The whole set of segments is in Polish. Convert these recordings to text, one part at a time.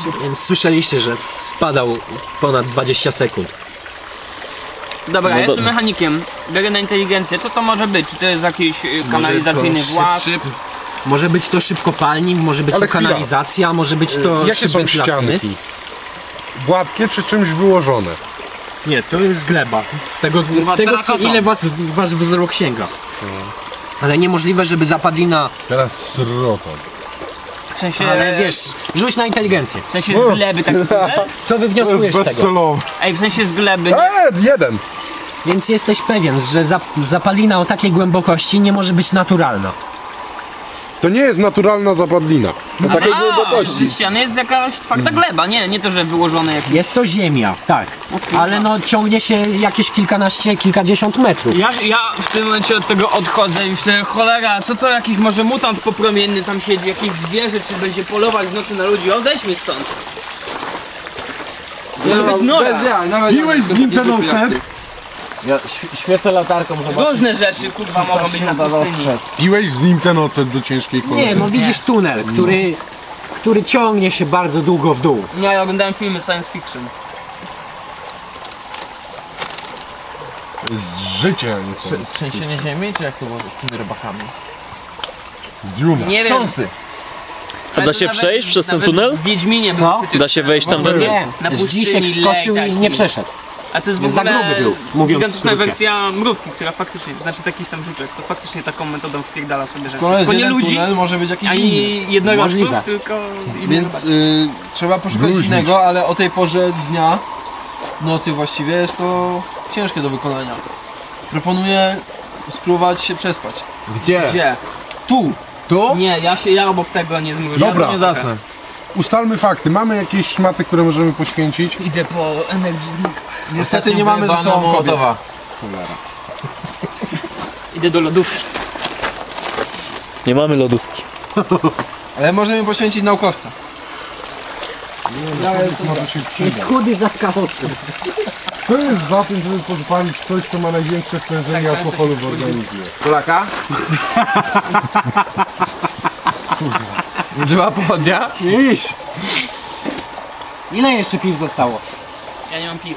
Więc słyszeliście, że spadał ponad 20 sekund. Dobra, ja jestem mechanikiem. Biorę na inteligencję. Co to może być? Czy to jest jakiś kanalizacyjny włas? Może być to szybkopalnik, może być to kanalizacja, może być to jakie szyb są wentylacyjny. ścianki? Gładkie czy czymś wyłożone? Nie, to jest gleba. Z tego co, ile wasz wzrok sięga. Ale niemożliwe, żeby zapadlina... Teraz srota. W sensie... Ale wiesz, rzuć na inteligencję. W sensie z gleby taki tunel? Co wywnioskujesz z tego? Bezcelowe. Ej, w sensie z gleby. Jeden! Więc jesteś pewien, że zapalina o takiej głębokości nie może być naturalna. To nie jest naturalna zapadlina. Do takiej głębokości. Z ściany jest jakaś twarda gleba, nie to, że wyłożone jakieś... Jest to ziemia, tak. Ale no ciągnie się jakieś kilkadziesiąt metrów. Ja w tym momencie od tego odchodzę i myślę, cholera, co to jakiś może mutant popromienny tam siedzi, jakieś zwierzę, czy będzie polować w nocy na ludzi, odejdźmy stąd. Może być Nora. Piłeś z nim ten ocet? Ja świecę latarką, zobaczyć. Różne rzeczy, kurwa, mogą być na pustyni. Piłeś z nim ten ocet do ciężkiej cholery? Nie, no widzisz tunel, który ciągnie się bardzo długo w dół. Ja oglądałem filmy science fiction. Z życia nie są. Trzęsienie ziemi, czy jak to było z tymi rybakami? Duna. Nie wiem. Trząsy. A da się przejść przez ten tunel? W Wiedźminie Co? był przecież... Da się wejść tam do Nie, Na z pustyni dzisiek wskoczył lej i taki. nie przeszedł. A to jest w Za ogóle gruby był, mówiąc w gigantyczna skrócie. wersja mrówki, która faktycznie, znaczy jakiś tam żuczek, to faktycznie taką metodą wpierdala sobie rzeczy. Skoro jest Tylko nie jeden ludzi, tunel, może być jakiś inny. ani jednorożców, Możliwe. tylko inne Więc trzeba poszukać innego, ale o tej porze dnia, nocy właściwie, jest to ciężkie do wykonania. Proponuję spróbować się przespać. Gdzie? Gdzie? Tu! Tu? Nie, ja obok tego nie zmrużę. Dobra. Ja nie zasnę. Ustalmy fakty. Mamy jakieś szmaty, które możemy poświęcić? Idę po energy drink. Niestety nie mamy ze sobą kobiet. Mołotowa. Idę do lodówki. Nie mamy lodówki. Ale możemy poświęcić naukowca. Może się przydać. Chudy za kawałkiem. To jest za tym, żeby podpalić coś, co ma największe stężenie alkoholu w organizmie. Polaka? Używa pochodnia? Iść. Ile jeszcze piw zostało? Ja nie mam piw.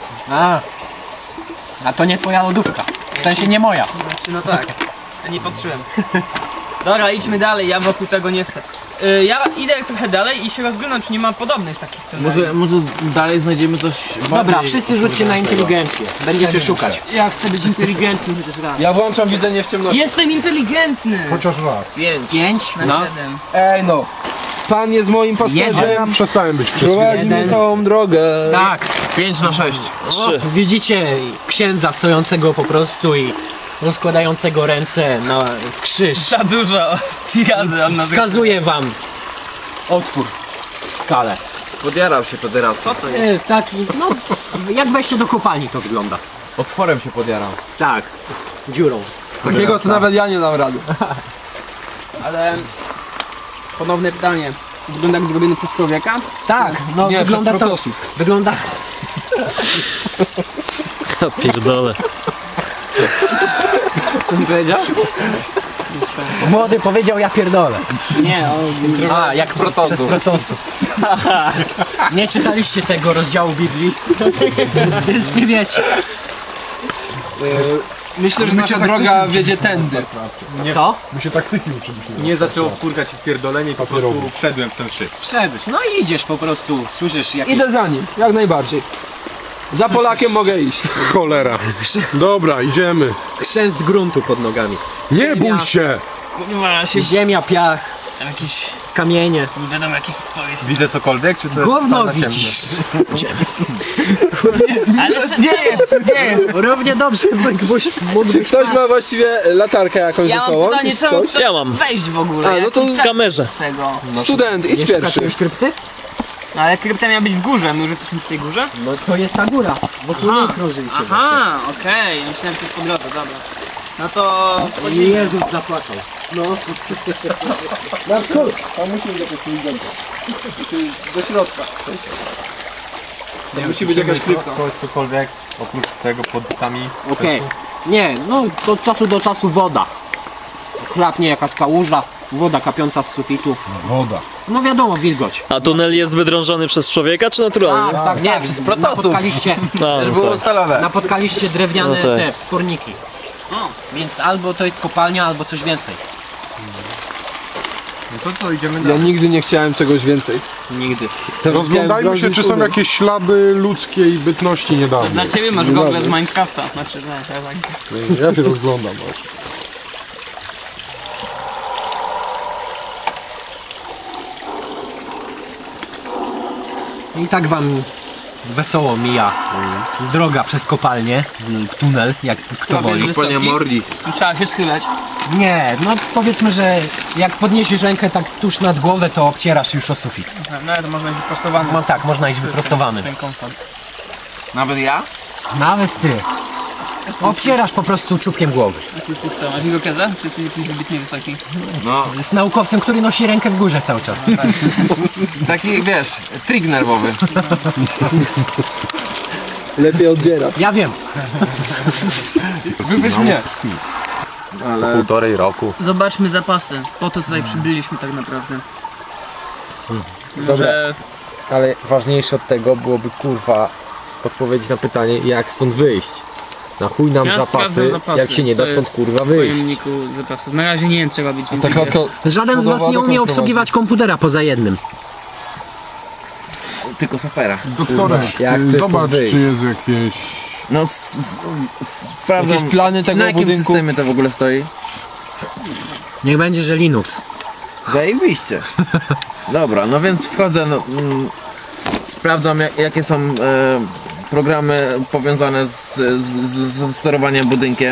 A to nie twoja lodówka. W sensie nie moja. Znaczy, no tak. Ja nie patrzyłem. Dobra, idźmy dalej, ja wokół tego nie chcę. Ja idę trochę dalej i się rozglądam, czy nie ma podobnych takich tuneli. Może dalej znajdziemy coś Dobra, bardziej... wszyscy rzućcie na inteligencję. Będziecie szukać. Ja chcę być inteligentny chociaż raz. Ja włączam widzenie w ciemności. Jestem inteligentny! Chociaż raz. 5. Na No. 7. Ej no! Pan jest moim Ja pasterzem. przestałem być Prowadzi prześwietlony. mnie Jeden. całą drogę. Tak. 5 na 6. 3. Widzicie księdza stojącego po prostu i rozkładającego ręce w krzyż. Za dużo razy on nas... Wskazuje wam otwór w skale. Podjarał się teraz. Co to jest? Jest taki, no, jak wejście do kopalni to wygląda. Otworem się podjarał. Tak, dziurą. Takiego co nawet ja nie dam rady. Ale... Ponowne pytanie. Wygląda jak zrobiony przez człowieka? Tak, no Nie, wygląda przez to... protosów. Wygląda... Ja pierdolę. Co mi powiedział? Młody powiedział, ja pierdolę. Nie, on... Jak przez protosów. Nie czytaliście tego rozdziału Biblii, więc nie wiecie. Myślę, że nasza droga wiedzie tędy. Co? My się taktyki uczyliśmy. Nie zaczęło wkurkać pierdolenie, po prostu wszedłem w ten szyb. Wszedłeś, no i idziesz po prostu, słyszysz jakieś... Idę za nim, jak najbardziej. Za Polakiem mogę iść. Cholera. Dobra, idziemy. Chrzęst gruntu pod nogami. Nie bój się! Kurwa, się... Ziemia, piach, Tam jakieś... kamienie. Nie wiadomo jakie stwory się... Widzę cokolwiek, czy to jest Gówno totalna widzisz. Ale czy, Nie jest, nie jest. Równie dobrze mógłbyś... Czy ktoś ma właściwie latarkę jakąś ja ze mam sobą? pytanie, Czy czemu ktoś? chcę Ja mam. wejść w ogóle? A, no to Jaki w cel kamerze. z tego? Student, idź Nie pierwszy. szukacie już krypty? No, ale krypta miała być w górze, my już jesteśmy przy tej górze? No to jest ta góra, wokół niej krążycie. Aha, okej, ja myślałem, że to jest po drodze, dobra. No to... I Jezus zapłakał. No. Tam musimy jakoś studenta. Do środka. Nie musi być jakaś krypta. Co jest cokolwiek oprócz tego pod butami. Okej. Nie, no od czasu do czasu woda. Chlapnie jakaś kałuża. woda kapiąca z sufitu. Woda. No wiadomo, wilgoć. A tunel jest wydrążony przez człowieka, czy naturalnie? Tak, Nie, tak. przez protosów. Napotkaliście stalowe. napotkaliście drewniane No tak. te wsporniki. Więc albo to jest kopalnia, albo coś więcej. No to co, idziemy Ja dalej. nigdy nie chciałem czegoś więcej. Nigdy. Rozglądajmy się, czy są jakieś ślady ludzkiej bytności niedawnej. Dla ciebie masz gogle z Minecrafta. Znaczy, tak. Ja się rozglądam. I tak wam wesoło mija droga przez kopalnię, tunel, jak powoli. Kopalnia Mordi. Tu trzeba się schylać. Nie, no powiedzmy, że jak podniesiesz rękę tak tuż nad głowę, to obcierasz już o sufit. Nawet można być wyprostowany. No tak, można iść wyprostowany. Ten komfort. Nawet ja? Nawet ty. Obcierasz po prostu czubkiem głowy. A ty jesteś co, masz irokezę? Czy jesteś jakiś wybitnie wysoki? No, Z naukowcem, który nosi rękę w górze cały czas. taki wiesz, trik nerwowy. Lepiej odbiera. Ja wiem. Wybierz mnie. Półtorej roku. Zobaczmy zapasy. Po to tutaj przybyliśmy tak naprawdę. Może Ale ważniejsze od tego byłoby kurwa odpowiedzieć na pytanie, jak stąd wyjść. Na chuj nam Ja zapasy, sprawdzam zapasy, jak się nie da co stąd jest kurwa w wyjść. pojemniku zapasów. Na razie nie wiem co robić, więc Ta idę. klatka Żaden z was schodowa nie umie dokąd obsługiwać komputera poza jednym. Tylko sapera. Doktorek, Jak chcesz stąd zobacz, wyjść? czy jest jakieś... No, sprawdzam. Jakieś plany tego na jakim budynku? systemie to w ogóle stoi? Niech będzie, że Linux. Zajebiście. Dobra, no więc wchodzę, no, sprawdzam jakie są programy powiązane ze sterowaniem budynkiem.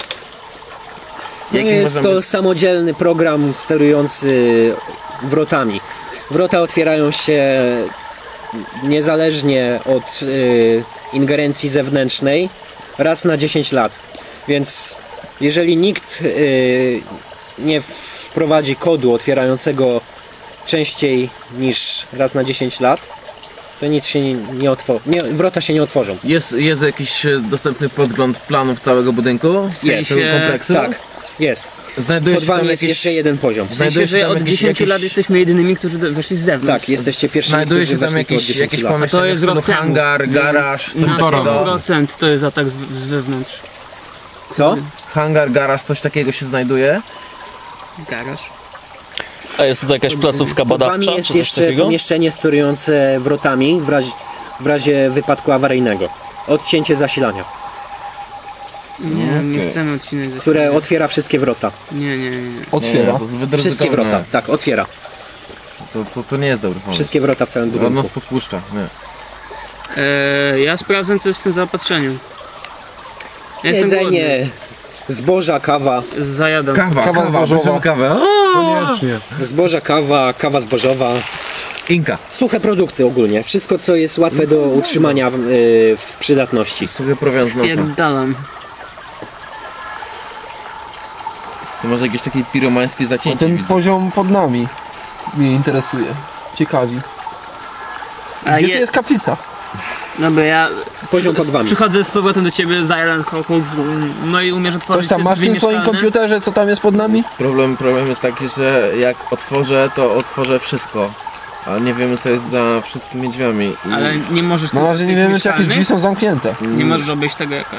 Jaki Jest możemy- to samodzielny program sterujący wrotami. Wrota otwierają się niezależnie od ingerencji zewnętrznej raz na 10 lat. Więc jeżeli nikt nie wprowadzi kodu otwierającego częściej niż raz na 10 lat, to nic się nie otworzy. Wrota się nie otworzą. Jest jakiś dostępny podgląd planów całego budynku? Jest. Całego kompleksu? Tak, jest. Znajduje Pod się tam wami jest jakieś... jeszcze jeden poziom. W Znajduje sensie, się że tam od jakiś- 10 lat jakiś- jesteśmy jedynymi, którzy weszli z zewnątrz. Tak, jesteście pierwszymi, Znajduje się którzy tam weszli po 10 jakieś lat. pomieszczenie jest w stylu rok temu, hangar, garaż, coś Na takiego? 100% to jest atak z wewnątrz. Co? Hangar, garaż, coś takiego się znajduje? Garaż. A jest tutaj jakaś placówka Pod badawcza, wami jest czy coś jeszcze takiego? pomieszczenie sterujące wrotami w razie wypadku awaryjnego. Odcięcie zasilania, Nie chcemy odcinać ze które otwiera wszystkie wrota. Nie. otwiera. Nie, to zbyt Wszystkie ryzykowne. wrota, tak, otwiera. To nie jest dobry pomysł. Wszystkie wrota w całym On budynku. nas podpuszcza, nie. Ja sprawdzam co jest w tym zaopatrzeniu. Ja jestem głodny. Jedzenie, zboża, kawa, Zajadam. Kawa zbożowa. bierzemy kawę. Koniecznie. zboża, kawa zbożowa. Inka. Suche produkty ogólnie. Wszystko, co jest łatwe do utrzymania w przydatności. Sobie prowiant z nosa. Pierdalam. To może jakieś takie piromańskie zacięcie Ten widzę. poziom pod nami mnie interesuje. Ciekawi. A Gdzie tu jest kaplica? Dobra, ja Poziom pod wami. przychodzę z powrotem do ciebie, zajadam no i umiesz otworzyć Coś tam te masz w drzwi tym swoim mieszkalne? komputerze, co tam jest pod nami? Problem jest taki, że jak otworzę, to otworzę wszystko. A nie wiemy co jest za wszystkimi drzwiami. I Ale nie możesz Na tych- razie nie tych wiemy, czy jakieś mieszkalnych? drzwi są zamknięte. Nie możesz obejść tego jakoś.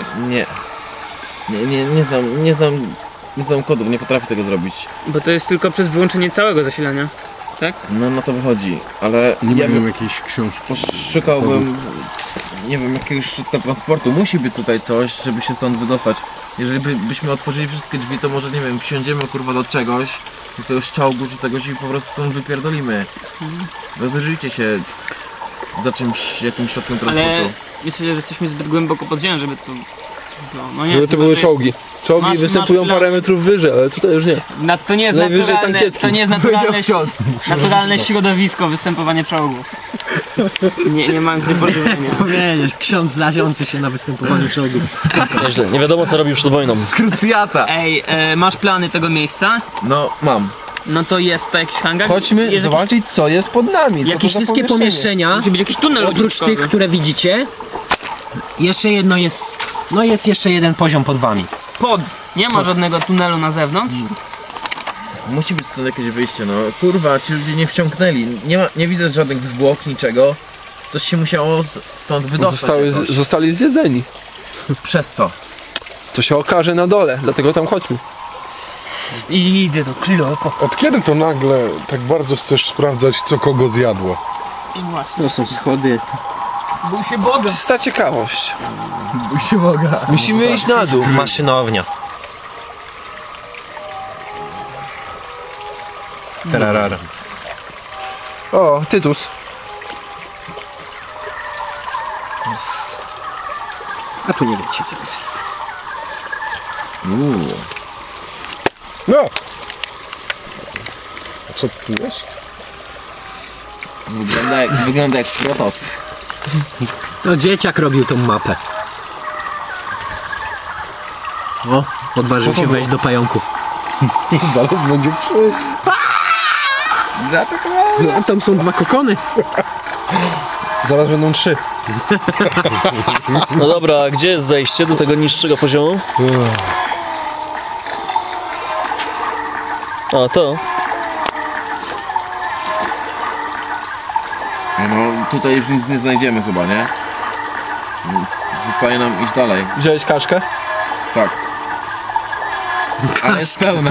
Nie znam kodów, nie potrafię tego zrobić. Bo to jest tylko przez wyłączenie całego zasilania. Tak? No na to wychodzi, ale Nie ja mają bym jakiejś książki. poszukałbym, nie wiem, jakiegoś środka transportu. Musi być tutaj coś, żeby się stąd wydostać. Jeżeli byśmy otworzyli wszystkie drzwi, to może, nie wiem, wsiądziemy kurwa do czegoś, do jakiegoś czołgu czy czegoś i po prostu stąd wypierdolimy. Rozejrzyjcie się za czymś, jakimś środkiem transportu. Ale myślę, że jesteśmy zbyt głęboko pod ziemią, żeby to... No nie, Żeby to chyba, były że- czołgi. Czołgi Masz- występują masz parę metrów wyżej, ale tutaj już nie. To nie jest Najwyżej naturalne, tankietki. to nie jest naturalne środowisko występowania czołgów. Nie mam z tym porównania. Powiedzieć, ksiądz znający się na występowaniu czołgów. Nieźle. Nie wiadomo co robił przed wojną. Krucjata! Ej, masz plany tego miejsca? No, mam. No to jest to jakiś hangar? Chodźmy jest zobaczyć, co jest pod nami. Co to Jakieś za Wszystkie pomieszczenia, Musi być jakiś tunel oprócz ucieczkowy. tych, które widzicie, jeszcze jedno jest, no jest jeszcze jeden poziom pod wami. Nie ma żadnego tunelu na zewnątrz. Musi być stąd jakieś wyjście, no. Kurwa, ci ludzie nie wciągnęli. Nie widzę żadnych zwłok, niczego. Coś się musiało stąd wydostać jakoś. Zostali zjedzeni. Przez co? To się okaże na dole, dlatego tam chodźmy. I idę do Krzylowa. Od kiedy to nagle tak bardzo chcesz sprawdzać, co kogo zjadło? I właśnie. To są schody. Bój się Boga. Czysta ciekawość. Bój się Boga. Musimy iść na dół. Maszynownia. Tararara. O, Tytus. A tu nie wiecie co jest. No! A co tu jest? Wygląda jak protos. No dzieciak robił tą mapę. O, odważył się wejść do pająków. Zaraz będzie krzyk. No, tam są 2 kokony. Zaraz będą 3. No dobra, a gdzie jest zejście do tego niższego poziomu? A to? No tutaj już nic nie znajdziemy chyba, nie? Zostaje nam iść dalej. Wziąłeś kaczkę? Tak. Ale jest pełna.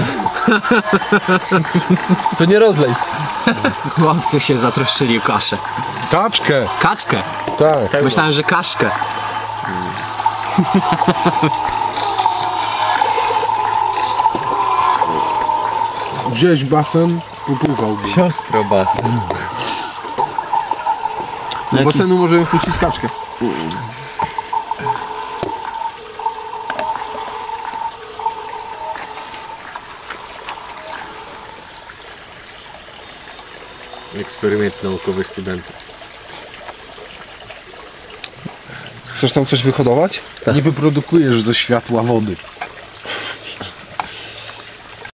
To nie rozlej. Chłopcy się zatroszczyli o kaszę. Kaczkę! Kaczkę. Tak. Myślałem, że kaszkę. Wziąłeś basen, popływałby. Siostro basen. Do basenu możemy wpuścić kaczkę. Eksperyment naukowy studenta. Chcesz tam coś wyhodować? Nie wyprodukujesz ze światła wody.